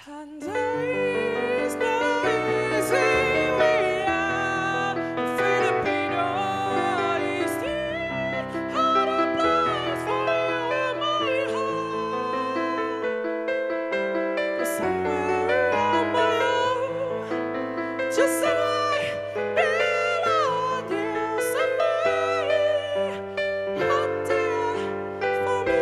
And there is no easy way out. Filipino is the harder place for you in my heart. But somewhere around my own, just somewhere belong you. Somebody out there for me.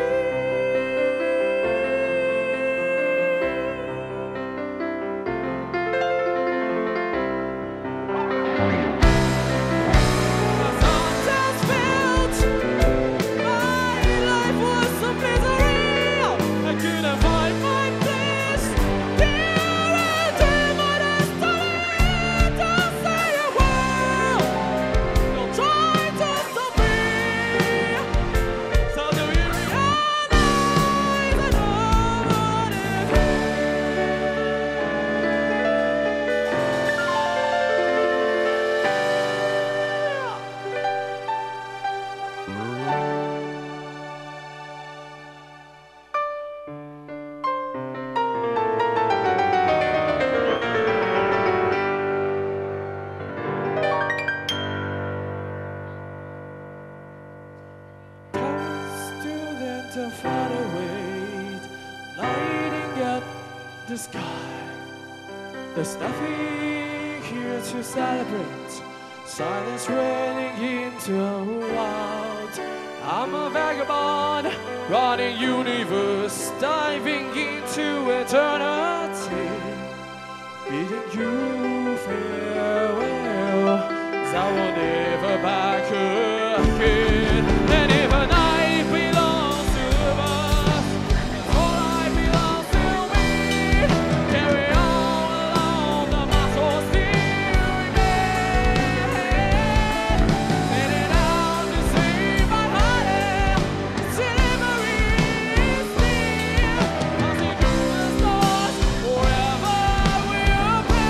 To find a way, lighting up the sky. There's nothing here to celebrate. Silence raining into a world. I'm a vagabond, running universe, diving into eternity, bidding you farewell. 'Cause I will never back again. And if a night belongs to us, all I belongs to me. Carry on along the muscle still remain. Setting out to save my heart, delivery is near. Passing through the stars, forever we'll be.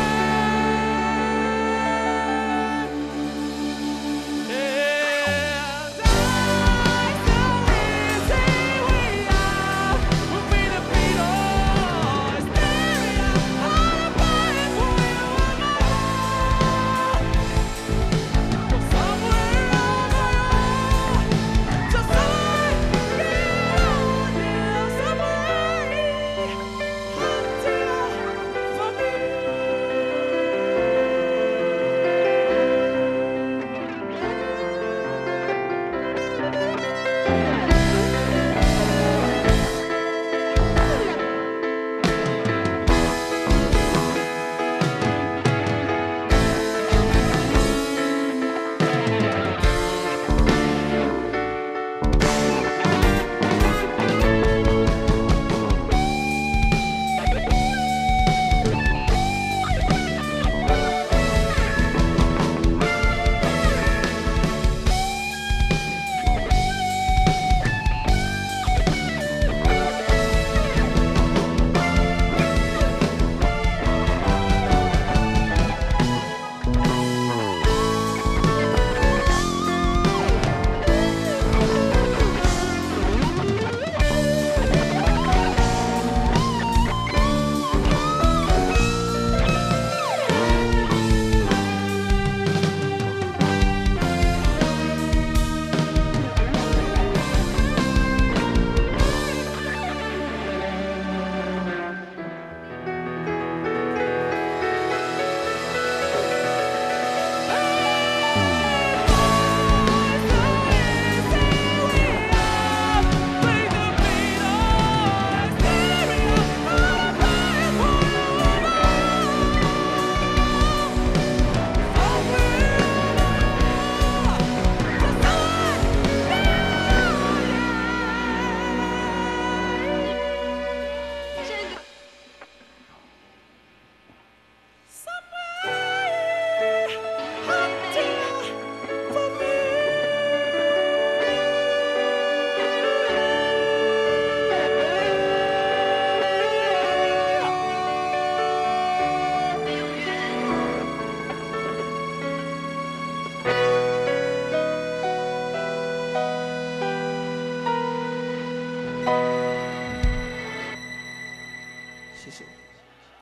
谢谢。